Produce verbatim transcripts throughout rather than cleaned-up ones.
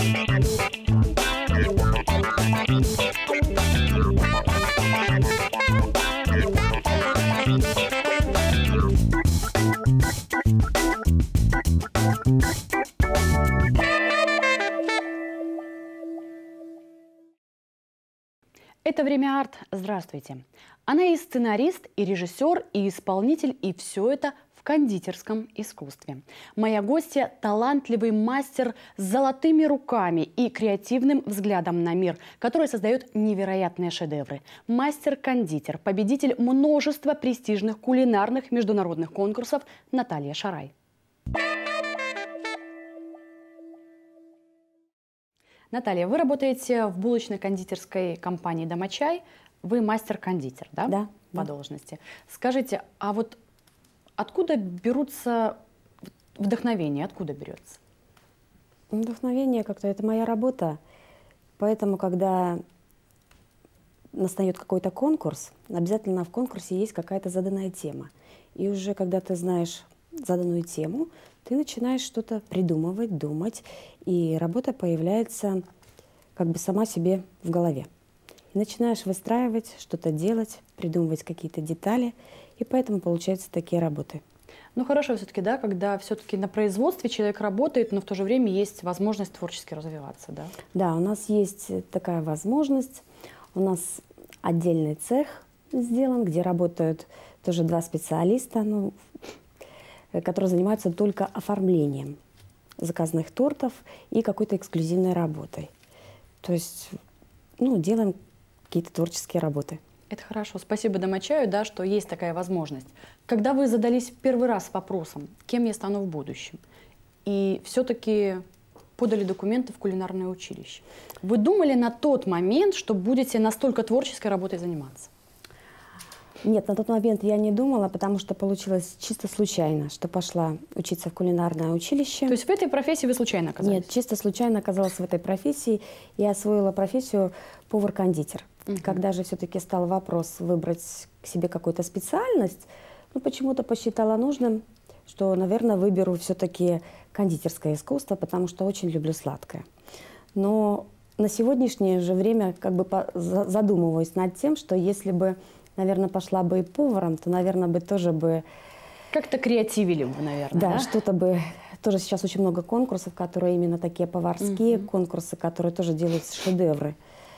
Это «Время арт». Здравствуйте. Она и сценарист, и режиссер, и исполнитель, и все это в кондитерском искусстве. Моя гостья – талантливый мастер с золотыми руками и креативным взглядом на мир, который создает невероятные шедевры. Мастер-кондитер, победитель множества престижных кулинарных международных конкурсов Наталья Шарай. Наталья, вы работаете в булочно-кондитерской компании «Домочай». Вы мастер-кондитер, да? Да. По должности. Скажите, а вот откуда берутся вдохновение? Откуда берется? Вдохновение как-то это моя работа. Поэтому, когда настает какой-то конкурс, обязательно в конкурсе есть какая-то заданная тема. И уже когда ты знаешь заданную тему, ты начинаешь что-то придумывать, думать, и работа появляется как бы сама себе в голове. И начинаешь выстраивать, что-то делать, придумывать какие-то детали, и поэтому получаются такие работы. Ну хорошо все-таки, да, когда все-таки на производстве человек работает, но в то же время есть возможность творчески развиваться, да? Да, у нас есть такая возможность. У нас отдельный цех сделан, где работают тоже два специалиста, ну, которые занимаются только оформлением заказанных тортов и какой-то эксклюзивной работой. То есть, ну, делаем какие-то творческие работы. Это хорошо. Спасибо «Домочаю», да, что есть такая возможность. Когда вы задались первый раз вопросом, кем я стану в будущем, и все-таки подали документы в кулинарное училище, вы думали на тот момент, что будете настолько творческой работой заниматься? Нет, на тот момент я не думала, потому что получилось чисто случайно, что пошла учиться в кулинарное училище. То есть в этой профессии вы случайно оказались? Нет, чисто случайно оказалась в этой профессии и освоила профессию повар-кондитер. Угу. Когда же все-таки стал вопрос выбрать к себе какую-то специальность, ну, почему-то посчитала нужным, что, наверное, выберу все-таки кондитерское искусство, потому что очень люблю сладкое. Но на сегодняшнее же время как бы задумываюсь над тем, что если бы, наверное, пошла бы и поваром, то, наверное, бы тоже бы... Как-то креативили бы, наверное, да? Да, что-то бы... Тоже сейчас очень много конкурсов, которые именно такие поварские, угу. конкурсы, которые тоже делают шедевры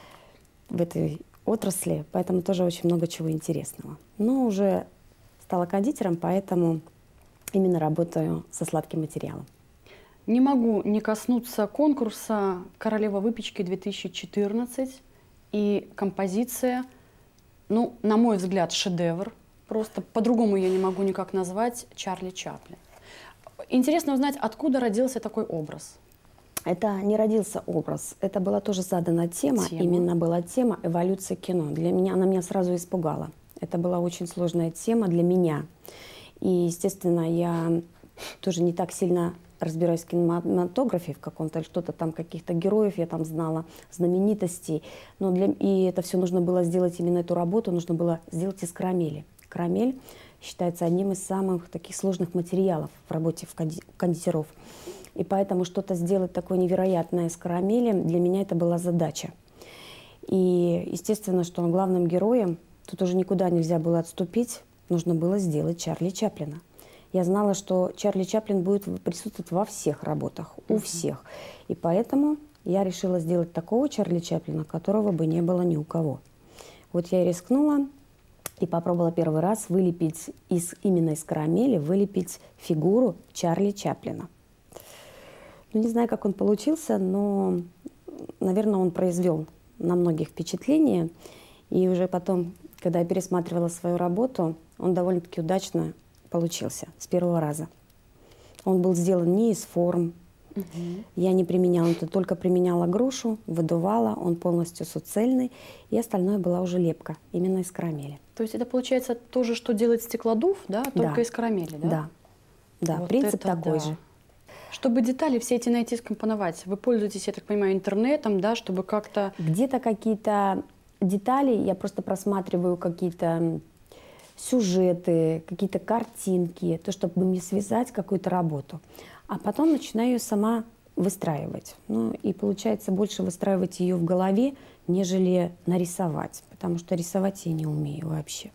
в этой отрасли, поэтому тоже очень много чего интересного. Но уже стала кондитером, поэтому именно работаю со сладким материалом. Не могу не коснуться конкурса «Королева выпечки две тысячи четырнадцать» и композиция, ну, на мой взгляд, шедевр, просто по-другому я не могу никак назвать, Чарли Чаплин. Интересно узнать, откуда родился такой образ? Это не родился образ, это была тоже задана тема, тема. Именно была тема эволюции кино. Для меня она меня сразу испугала. Это была очень сложная тема для меня. И, естественно, я тоже не так сильно разбираюсь в кинематографе, в каком-то, что-то там, каких-то героев я там знала, знаменитостей. Но для... И это все нужно было сделать, именно эту работу нужно было сделать из карамели. Карамель считается одним из самых таких сложных материалов в работе в конди... кондитеров. И поэтому что-то сделать такое невероятное из карамели, для меня это была задача. И естественно, что главным героем, тут уже никуда нельзя было отступить, нужно было сделать Чарли Чаплина. Я знала, что Чарли Чаплин будет присутствовать во всех работах, у всех. И поэтому я решила сделать такого Чарли Чаплина, которого бы не было ни у кого. Вот я и рискнула и попробовала первый раз вылепить из, именно из карамели, вылепить фигуру Чарли Чаплина. Ну, не знаю, как он получился, но, наверное, он произвел на многих впечатление. И уже потом, когда я пересматривала свою работу, он довольно-таки удачно получился с первого раза. Он был сделан не из форм. Угу. Я не применяла, это только применяла грушу, выдувала, он полностью суцельный, и остальное была уже лепка, именно из карамели. То есть это получается то же, что делает стеклодув, да, только да. из карамели, да? Да, да, вот принцип такой да. же. Чтобы детали все эти найти, скомпоновать, вы пользуетесь, я так понимаю, интернетом, да, чтобы как-то... Где-то какие-то детали, я просто просматриваю какие-то сюжеты, какие-то картинки, то, чтобы мне связать какую-то работу. А потом начинаю сама выстраивать. Ну, и получается больше выстраивать ее в голове, нежели нарисовать, потому что рисовать я не умею вообще.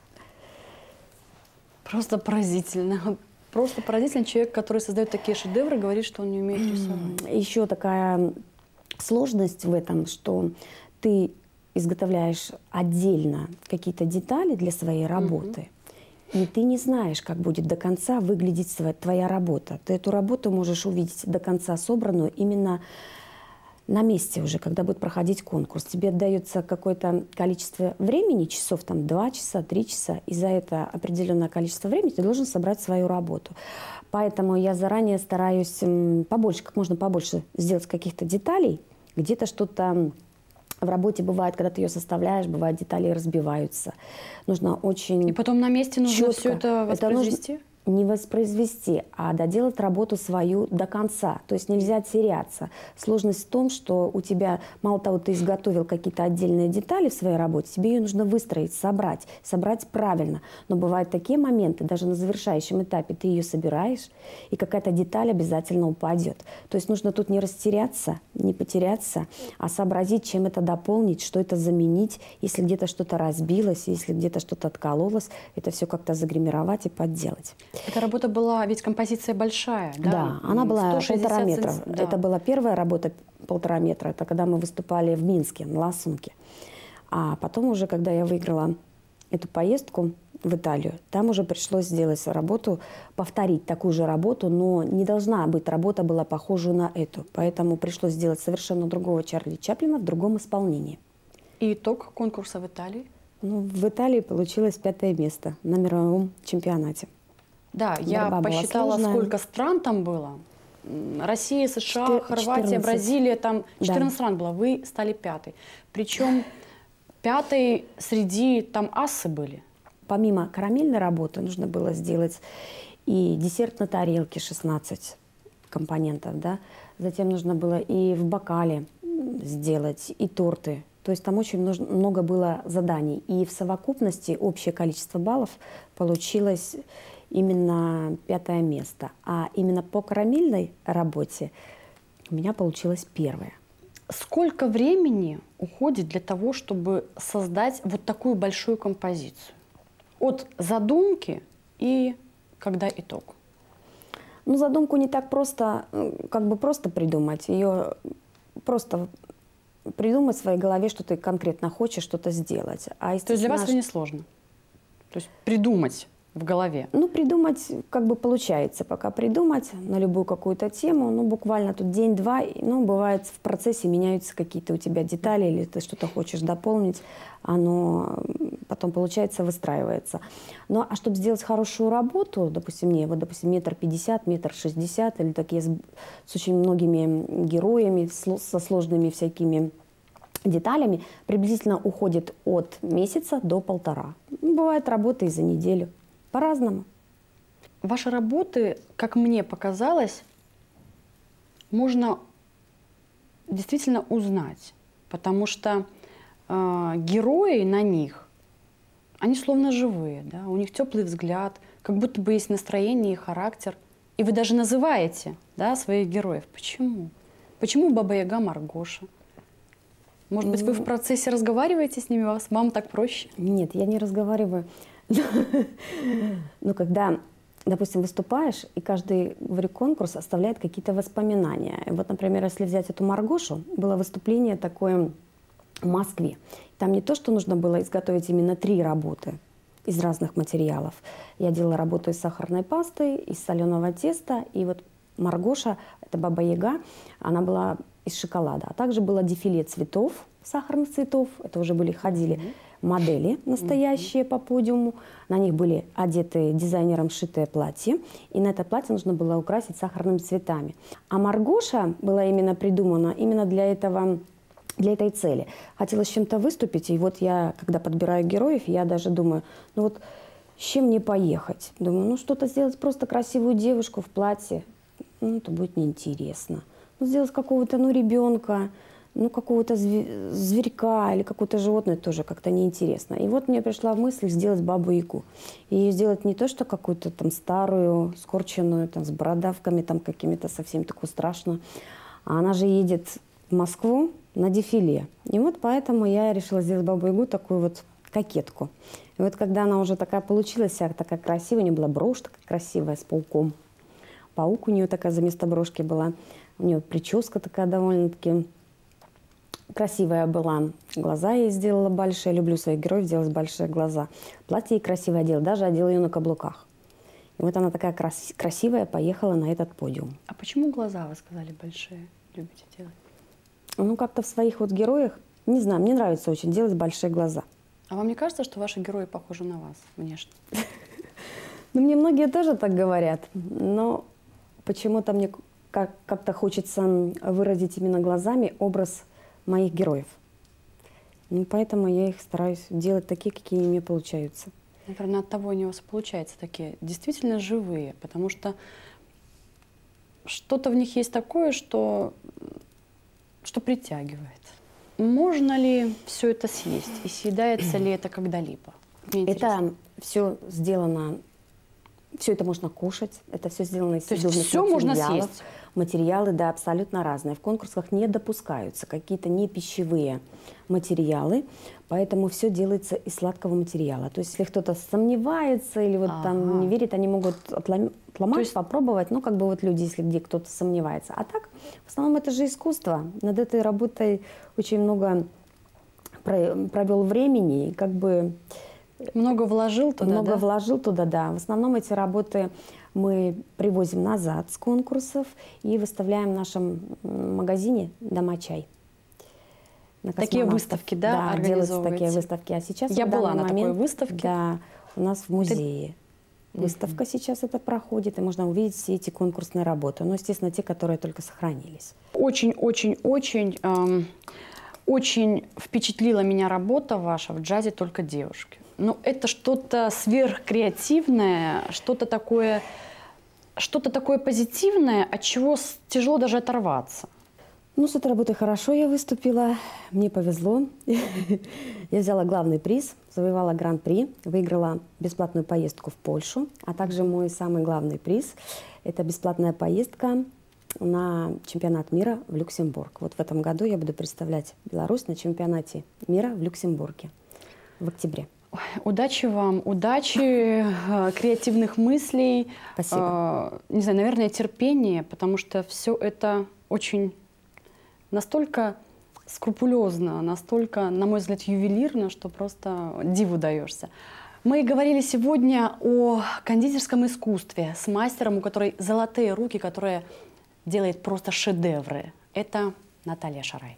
Просто поразительно. Просто поразительно. Человек, который создает такие шедевры, говорит, что он не умеет рисовать. Еще такая сложность в этом, что ты изготовляешь отдельно какие-то детали для своей работы, и ты не знаешь, как будет до конца выглядеть своя, твоя работа. Ты эту работу можешь увидеть до конца собранную именно на месте уже, когда будет проходить конкурс. Тебе отдается какое-то количество времени, часов там два часа, три часа, и за это определенное количество времени ты должен собрать свою работу. Поэтому я заранее стараюсь побольше, как можно побольше сделать каких-то деталей. Где-то что-то в работе бывает, когда ты ее составляешь, бывает, детали разбиваются. Нужно очень И потом на месте нужно четко. все это воспроизвести? Это нужно не воспроизвести, а доделать работу свою до конца. То есть нельзя теряться. Сложность в том, что у тебя, мало того, ты изготовил какие-то отдельные детали в своей работе, тебе ее нужно выстроить, собрать, собрать правильно. Но бывают такие моменты, даже на завершающем этапе ты ее собираешь, и какая-то деталь обязательно упадет. То есть нужно тут не растеряться, не потеряться, а сообразить, чем это дополнить, что это заменить. Если где-то что-то разбилось, если где-то что-то откололось, это все как-то загримировать и подделать. Эта работа была, ведь композиция большая, да? Да, она была полтора метра. Сантим... Да. Это была первая работа полтора метра. Это когда мы выступали в Минске, на Ласунке. А потом уже, когда я выиграла эту поездку в Италию, там уже пришлось сделать работу, повторить такую же работу, но не должна быть работа была похожа на эту. Поэтому пришлось сделать совершенно другого Чарли Чаплина в другом исполнении. И итог конкурса в Италии? Ну, в Италии получилось пятое место на мировом чемпионате. Да, я Борьба посчитала, сколько стран там было. Россия, США, Четыр- Хорватия, четырнадцать. Бразилия, там четырнадцать Да. стран было. Вы стали пятой. Причем пятой среди там асы были. Помимо карамельной работы нужно было сделать и десерт на тарелке, шестнадцать компонентов, да. Затем нужно было и в бокале сделать, и торты. То есть там очень много было заданий. И в совокупности общее количество баллов получилось именно пятое место. А именно по карамельной работе у меня получилось первое. Сколько времени уходит для того, чтобы создать вот такую большую композицию? От задумки и когда итог? Ну, задумку не так просто, как бы просто придумать. Ее просто придумать в своей голове, что ты конкретно хочешь что-то сделать. А То есть для вас это не сложно? То есть придумать в голове? Ну, придумать как бы получается. Пока придумать на любую какую-то тему, ну, буквально тут день-два, ну, бывает в процессе меняются какие-то у тебя детали, или ты что-то хочешь дополнить, оно потом, получается, выстраивается. Ну, а чтобы сделать хорошую работу, допустим, мне, вот, допустим, метр пятьдесят, метр шестьдесят, или такие с, с очень многими героями, со сложными всякими деталями, приблизительно уходит от месяца до полтора. Бывает работа и за неделю. По-разному. Ваши работы, как мне показалось, можно действительно узнать, потому что э, герои на них, они словно живые, да? У них теплый взгляд, как будто бы есть настроение и характер. И вы даже называете, да, своих героев. Почему? Почему Баба-Яга Маргоша? Может быть, вы в процессе разговариваете с ними, вас, вам так проще? Нет, я не разговариваю. Но когда, допустим, выступаешь, и каждый, говорю, конкурс оставляет какие-то воспоминания. И вот, например, если взять эту Маргошу, было выступление такое в Москве. Там не то, что нужно было изготовить именно три работы из разных материалов. Я делала работу из сахарной пасты, из соленого теста, и вот Маргоша, это Баба-Яга, она была из шоколада. А также было дефиле цветов, сахарных цветов, это уже были, ходили модели настоящие по подиуму, на них были одеты дизайнером шитое платье, и на это платье нужно было украсить сахарными цветами. А Маргоша была именно придумана именно для этого, для этой цели. Хотелось чем-то выступить, и вот я, когда подбираю героев, я даже думаю, ну вот с чем мне поехать? Думаю, ну что-то сделать просто красивую девушку в платье, ну это будет неинтересно. Ну сделать какого-то, ну ребенка, ну, какого-то зверька или какое-то животное тоже как-то неинтересно. И вот мне пришла мысль сделать бабу-ягу. И ее сделать не то, что какую-то там старую, скорченную, там, с бородавками там какими-то совсем такую страшную. А она же едет в Москву на дефиле. И вот поэтому я решила сделать бабу-ягу такую вот кокетку. И вот когда она уже такая получилась, вся такая красивая, у нее была брошь такая красивая с пауком. Паук у нее такая за место брошки была. У нее прическа такая довольно-таки красивая была. Глаза ей сделала большие. Люблю своих героев делать большие глаза. Платье ей красивое одела. Даже одела ее на каблуках. И вот она такая крас красивая поехала на этот подиум. А почему глаза, вы сказали, большие любите делать? Ну, как-то в своих вот героях, не знаю, мне нравится очень делать большие глаза. А вам не кажется, что ваши герои похожи на вас внешне? Ну, мне многие тоже так говорят. Но почему-то мне как-то хочется выразить именно глазами образ моих героев. Ну, поэтому я их стараюсь делать такие, какие мне получаются. Наверное, от того они у вас получаются такие действительно живые, потому что что-то в них есть такое, что, что притягивает. Можно ли все это съесть? И съедается ли это когда-либо? Это все сделано, все это можно кушать, это все сделано из съедобных материалов. Все можно съесть? Материалы, да, абсолютно разные. В конкурсах не допускаются какие-то не пищевые материалы, поэтому все делается из сладкого материала. То есть, если кто-то сомневается или вот ага. там не верит, они могут отлом... отломать, есть... попробовать, ну, как бы вот люди, если где кто-то сомневается. А так, в основном, это же искусство. Над этой работой очень много провел времени, и как бы... Много вложил туда, Много да? вложил туда, да. В основном эти работы мы привозим назад с конкурсов и выставляем в нашем магазине «Дома-чай». Такие выставки, да, да, делаются такие выставки. А сейчас я была на момент, такой выставке. Да, у нас в музее. Ты... Выставка mm-hmm. сейчас это проходит, и можно увидеть все эти конкурсные работы. Ну, естественно, те, которые только сохранились. Очень-очень-очень... Эм... Очень впечатлила меня работа ваша в «Джазе только девушки». Ну, это что-то сверхкреативное, что-то такое, что-то такое позитивное, от чего тяжело даже оторваться. Ну, с этой работой хорошо я выступила, мне повезло. Я взяла главный приз, завоевала гран-при, выиграла бесплатную поездку в Польшу, а также мой самый главный приз – это бесплатная поездка на чемпионат мира в Люксембург. Вот в этом году я буду представлять Беларусь на чемпионате мира в Люксембурге в октябре. Удачи вам, удачи, креативных мыслей. Спасибо. Не знаю, наверное, терпения, потому что все это очень настолько скрупулезно, настолько, на мой взгляд, ювелирно, что просто диву даешься. Мы говорили сегодня о кондитерском искусстве с мастером, у которой золотые руки, которые делает просто шедевры. Это Наталья Шарай.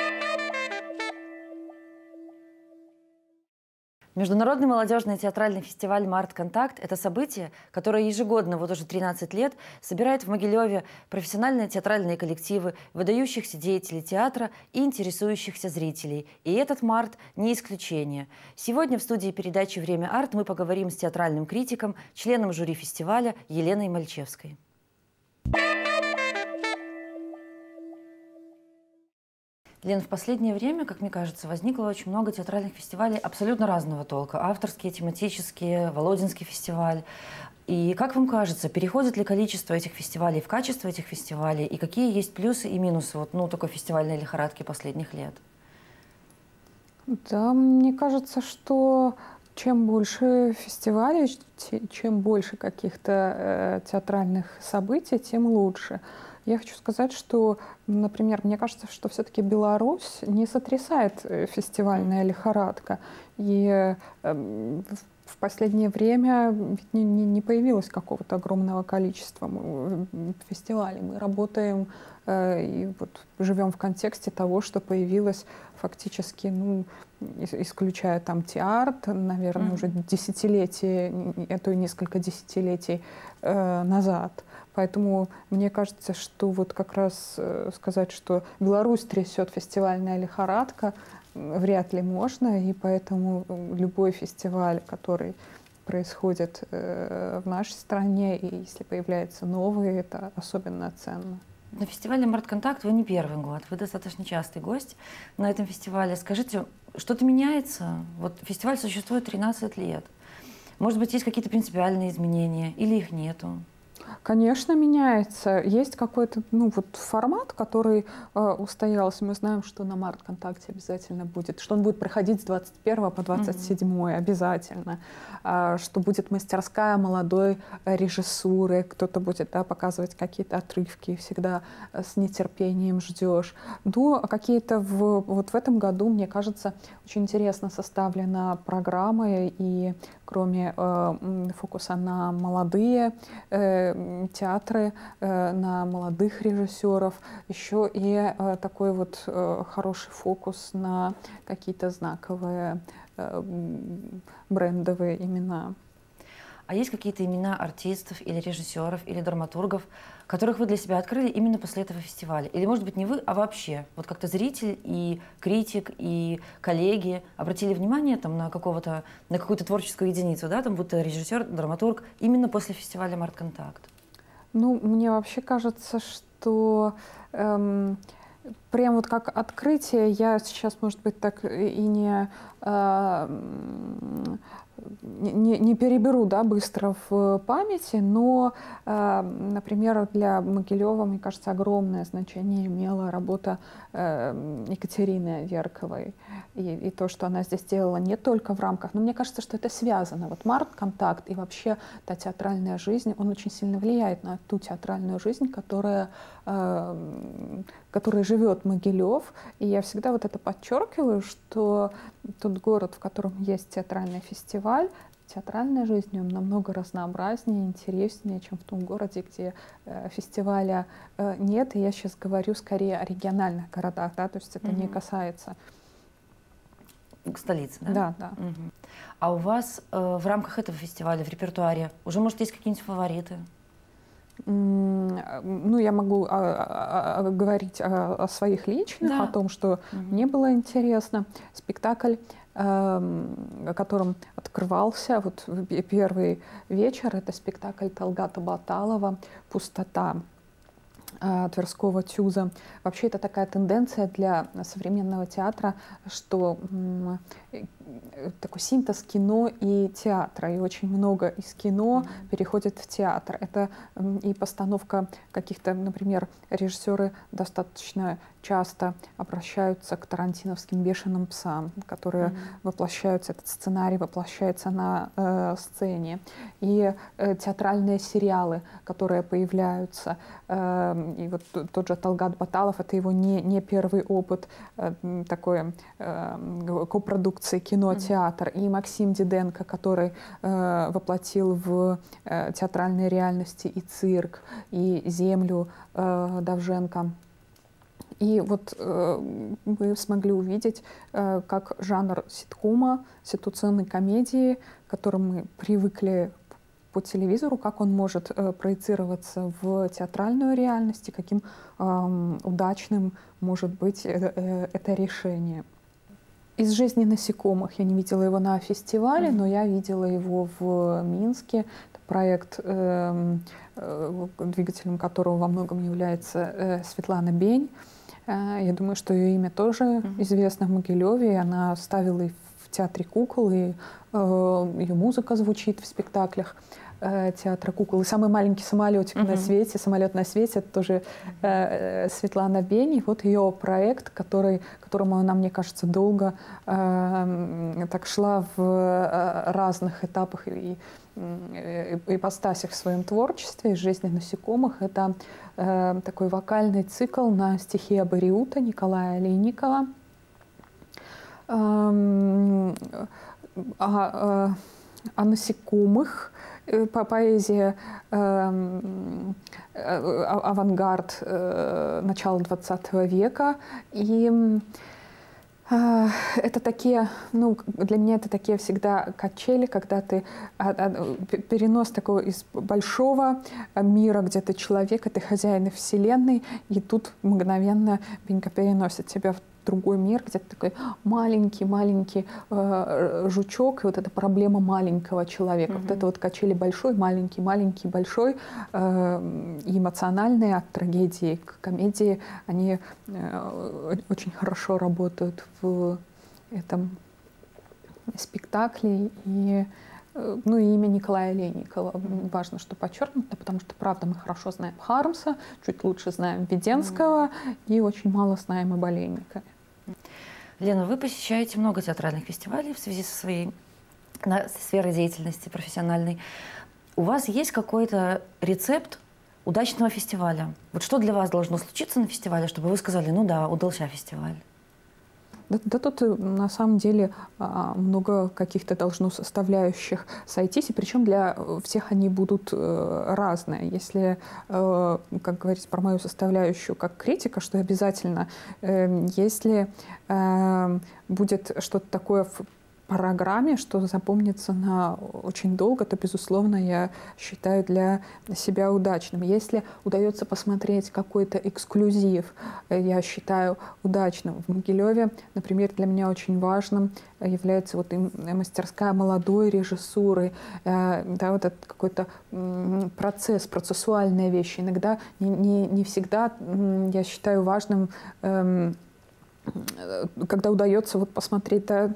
Международный молодежный театральный фестиваль «Март-Контакт» – это событие, которое ежегодно, вот уже тринадцать лет, собирает в Могилеве профессиональные театральные коллективы, выдающихся деятелей театра и интересующихся зрителей. И этот март не исключение. Сегодня в студии передачи «Время арт» мы поговорим с театральным критиком, членом жюри фестиваля Еленой Мальчевской. Лен, в последнее время, как мне кажется, возникло очень много театральных фестивалей абсолютно разного толка. Авторские, тематические, Володинский фестиваль. И как вам кажется, переходит ли количество этих фестивалей в качество этих фестивалей? И какие есть плюсы и минусы вот, ну, такой фестивальной лихорадки последних лет? Да, мне кажется, что чем больше фестивалей, чем больше каких-то э, театральных событий, тем лучше. Я хочу сказать, что, например, мне кажется, что все-таки Беларусь не сотрясает фестивальная лихорадка. И э, в последнее время не, не, не появилось какого-то огромного количества фестивалей. Мы работаем э, и вот живем в контексте того, что появилось фактически, ну, исключая там театр, наверное, mm-hmm. уже десятилетие, это несколько десятилетий э, назад. Поэтому мне кажется, что вот как раз э, сказать, что Беларусь трясет фестивальная лихорадка, вряд ли можно, и поэтому любой фестиваль, который происходит э, в нашей стране, и если появляются новые, это особенно ценно. На фестивале «Мартконтакт» вы не первый год, вы достаточно частый гость на этом фестивале. Скажите, что-то меняется? Вот фестиваль существует тринадцать лет. Может быть, есть какие-то принципиальные изменения или их нету? Конечно, меняется. Есть какой-то ну, вот формат, который э, устоялся. Мы знаем, что на «Мартконтакте» обязательно будет, что он будет проходить с двадцать первого по двадцать седьмое mm-hmm. обязательно, а, что будет мастерская молодой режиссуры, кто-то будет да, показывать какие-то отрывки, всегда с нетерпением ждешь. Ну, какие-то в, вот в этом году, мне кажется, очень интересно составлена программа, и кроме э, фокуса на молодые э, театры, э, на молодых режиссеров, еще и э, такой вот э, хороший фокус на какие-то знаковые э, брендовые имена. А есть какие-то имена артистов или режиссеров или драматургов, которых вы для себя открыли именно после этого фестиваля? Или, может быть, не вы, а вообще? Вот как-то зритель и критик, и коллеги обратили внимание там, на, какого-то, на какую-то творческую единицу, да, там будто режиссер, драматург, именно после фестиваля «Мартконтакт»? Ну, мне вообще кажется, что эм, прям вот как открытие я сейчас, может быть, так и не... Э, Не, не переберу да, быстро в памяти, но, э, например, для Могилева, мне кажется, огромное значение имела работа э, Екатерины Верковой. И, и то, что она здесь делала не только в рамках, но мне кажется, что это связано. Вот «Мартконтакт» и вообще та театральная жизнь, он очень сильно влияет на ту театральную жизнь, которая, э, которой живет Могилев. И я всегда вот это подчеркиваю, что тот город, в котором есть театральный фестиваль, театральная жизнь в нем намного разнообразнее, интереснее, чем в том городе, где э, фестиваля э, нет. И я сейчас говорю скорее о региональных городах, да, то есть это mm-hmm. не касается... Столицы, да? Да, да. Угу. А у вас э, в рамках этого фестиваля, в репертуаре, уже, может, есть какие-нибудь фавориты? Ну, я могу а, а, а, говорить о, о своих личных, да. о том, что угу. мне было интересно. Спектакль, э, которым открывался вот первый вечер, это спектакль Талгата Баталова «Пустота» Тверского Тюза. Вообще это такая тенденция для современного театра, что м, такой синтез кино и театра, и очень много из кино mm-hmm. переходит в театр. Это м, и постановка каких-то, например, режиссеры достаточно часто обращаются к тарантиновским «Бешеным псам», которые mm-hmm. воплощаются, этот сценарий воплощается на э, сцене. И э, театральные сериалы, которые появляются. Э, и вот тот же Талгат Баталов, это его не, не первый опыт э, такой э, копродукции кино-театр. Mm-hmm. И Максим Диденко, который э, воплотил в э, театральной реальности и цирк, и «Землю» э, Довженко. И вот э, мы смогли увидеть, э, как жанр ситкома, ситуационной комедии, к которому мы привыкли по телевизору, как он может э, проецироваться в театральную реальность, и каким э, удачным может быть э, э, это решение. Из жизни насекомых я не видела его на фестивале, mm-hmm. но я видела его в Минске. Это проект, э, э, двигателем которого во многом является э, Светлана Бень. Я думаю, что ее имя тоже mm-hmm. известно в Могилеве. И она ставила и в театре кукол, и э, ее музыка звучит в спектаклях э, театра кукол. И «Самый маленький самолетик mm-hmm. на свете», «Самолет на свете» — это тоже э, Светлана Бень. И вот ее проект, который, которому она, мне кажется, долго э, так шла в э, разных этапах и ипостасях в своем творчестве, из жизни насекомых. Это э, такой вокальный цикл на стихи Абариута Николая Олейникова. Эм, о, о насекомых, по поэзии э, авангард э, начала двадцатого века. И это такие, ну, для меня это такие всегда качели, когда ты перенос такого из большого мира, где ты человек, и ты хозяин Вселенной, и тут мгновенно Бенька переносит тебя в другой мир, где ты такой маленький-маленький э, жучок, и вот эта проблема маленького человека. Mm-hmm. Вот это вот качели большой, маленький, маленький, большой, э, эмоциональные от трагедии к комедии, они э, очень хорошо работают в этом спектакле. И ну и имя Николая Лейникова mm-hmm. важно, что подчеркнуто, потому что, правда, мы хорошо знаем Хармса, чуть лучше знаем Веденского mm-hmm. и очень мало знаем об Олейникове. Лена, вы посещаете много театральных фестивалей в связи со своей на, сферой деятельности профессиональной. У вас есть какой-то рецепт удачного фестиваля? Вот что для вас должно случиться на фестивале, чтобы вы сказали, ну да, удался фестиваль? Да, да тут на самом деле много каких-то должно составляющих сойтись, и причем для всех они будут разные. Если, как говорится, про мою составляющую как критика, что обязательно, если будет что-то такое в программе, что запомнится на очень долго, то, безусловно, я считаю для себя удачным. Если удается посмотреть какой-то эксклюзив, я считаю удачным. В Могилеве, например, для меня очень важным является вот и мастерская молодой режиссуры, да, вот этот какой-то процесс, процессуальные вещи. Иногда, не, не, не всегда я считаю важным когда удается вот посмотреть, да,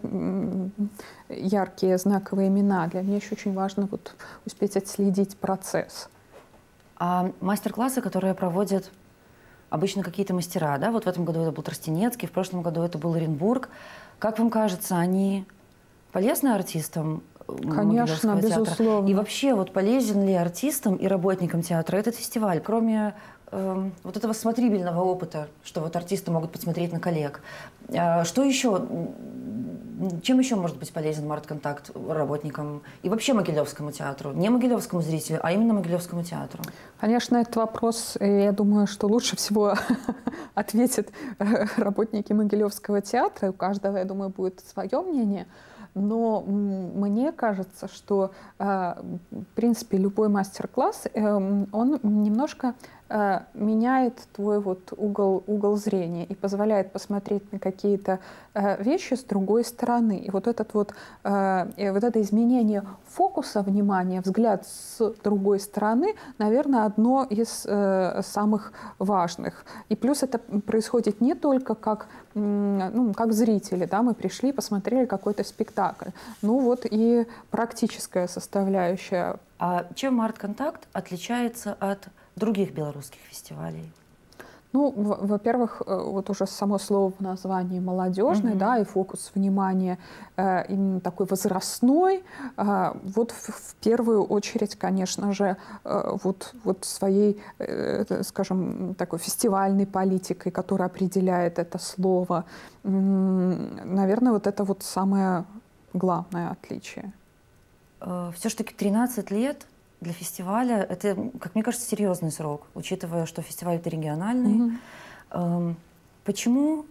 яркие знаковые имена. Для меня еще очень важно вот успеть отследить процесс. А мастер-классы, которые проводят обычно какие-то мастера, да, вот в этом году это был Тростенецкий, в прошлом году это был Оренбург. Как вам кажется, они полезны артистам? Конечно, безусловно. Театра? И вообще, вот полезен ли артистам и работникам театра этот фестиваль, кроме э, вот этого смотрибельного опыта, что вот артисты могут посмотреть на коллег? Э, что еще, чем еще может быть полезен Мартконтакт работникам и вообще Могилевскому театру? Не Могилевскому зрителю, а именно Могилевскому театру. Конечно, этот вопрос, я думаю, что лучше всего ответят работники Могилевского театра. У каждого, я думаю, будет свое мнение. Но мне кажется, что, в принципе, любой мастер-класс, он немножко меняет твой вот угол, угол зрения и позволяет посмотреть на какие-то вещи с другой стороны. И вот, этот вот, вот это изменение фокуса внимания, взгляд с другой стороны, наверное, одно из самых важных. И плюс это происходит не только как, ну, как зрители, да, мы пришли, посмотрели какой-то спектакль, ну вот и практическая составляющая. А чем Мартконтакт отличается от других белорусских фестивалей? Ну, во-первых, вот уже само слово в названии молодежный, mm-hmm. да, и фокус внимания э, именно такой возрастной. Э, вот в, в первую очередь, конечно же, э, вот, вот своей, э, скажем, такой фестивальной политикой, которая определяет это слово. М-м, наверное, вот это вот самое главное отличие. Все-таки тринадцать лет для фестиваля — это, как мне кажется, серьезный срок, учитывая, что фестиваль это региональный. Mm-hmm. Почему,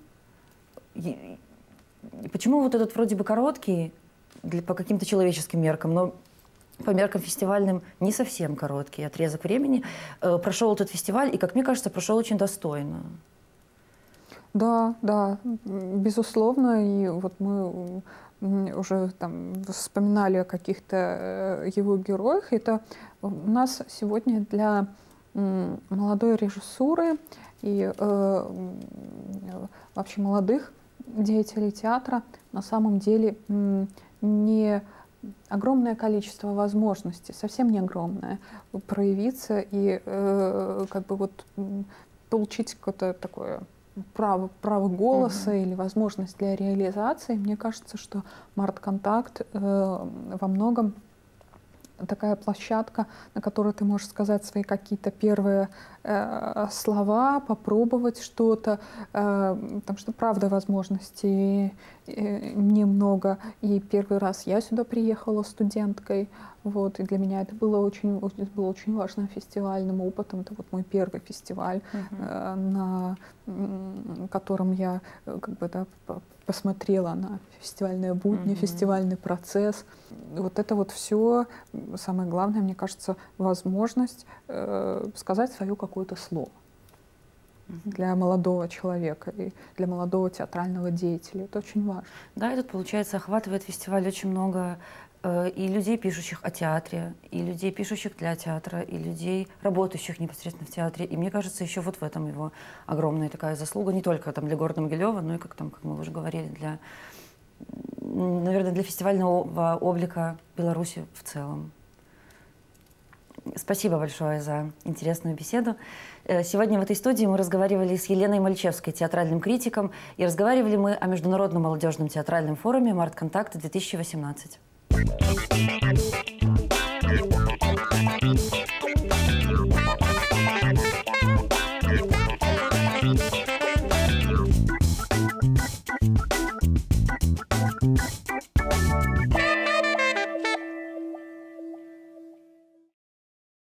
почему вот этот вроде бы короткий, для, по каким-то человеческим меркам, но по меркам фестивальным не совсем короткий отрезок времени, прошел этот фестиваль, и, как мне кажется, прошел очень достойно? Да, да, безусловно. И вот мы уже там вспоминали о каких-то его героях. Это у нас сегодня для молодой режиссуры и э, вообще молодых деятелей театра на самом деле не огромное количество возможностей, совсем не огромное, проявиться и э, как бы вот получить какое-то такое право, право голоса mm-hmm. или возможность для реализации. Мне кажется, что Мартконтакт э, во многом такая площадка, на которой ты можешь сказать свои какие-то первые э, слова, попробовать что-то, э, потому что, правда, возможностей э, немного. И первый раз я сюда приехала студенткой, вот, и для меня это было очень, было очень важным фестивальным опытом. Это вот мой первый фестиваль, uh-huh. э, на м, котором я как бы, да, посмотрела на фестивальные будни, uh-huh. фестивальный процесс. Вот это вот все, самое главное, мне кажется, возможность э, сказать свое какое-то слово. для молодого человека и для молодого театрального деятеля. Это очень важно. Да, и тут, получается, охватывает фестиваль очень много э, и людей, пишущих о театре, и людей, пишущих для театра, и людей, работающих непосредственно в театре. И мне кажется, еще вот в этом его огромная такая заслуга, не только там, для города Могилева, но и, как, там, как мы уже говорили, для, наверное, для фестивального облика Беларуси в целом. Спасибо большое за интересную беседу. Сегодня в этой студии мы разговаривали с Еленой Мальчевской, театральным критиком, и разговаривали мы о Международном молодежном театральном форуме «Мартконтакт-две тысячи восемнадцать».